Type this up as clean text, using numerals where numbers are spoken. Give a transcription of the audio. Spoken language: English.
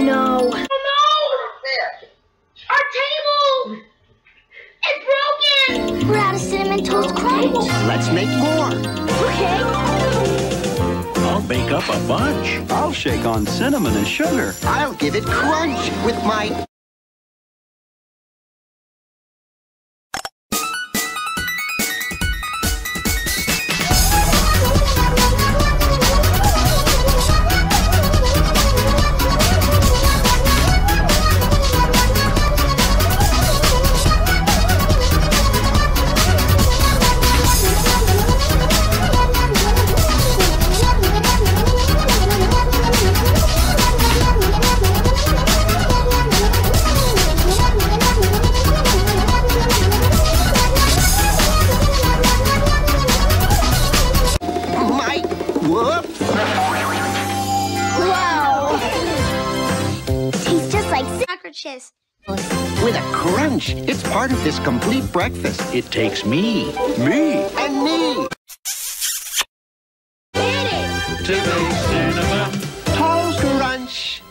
no! Oh no! Our table! It's broken! We're out of Cinnamon Toast Crunch. Let's make more. Okay. I'll bake up a bunch. I'll shake on cinnamon and sugar. I'll give it crunch with my... Whoops! Whoa! Tastes just like sandwiches. With a crunch. It's part of this complete breakfast. It takes me. And me. To make cinnamon Toast crunch.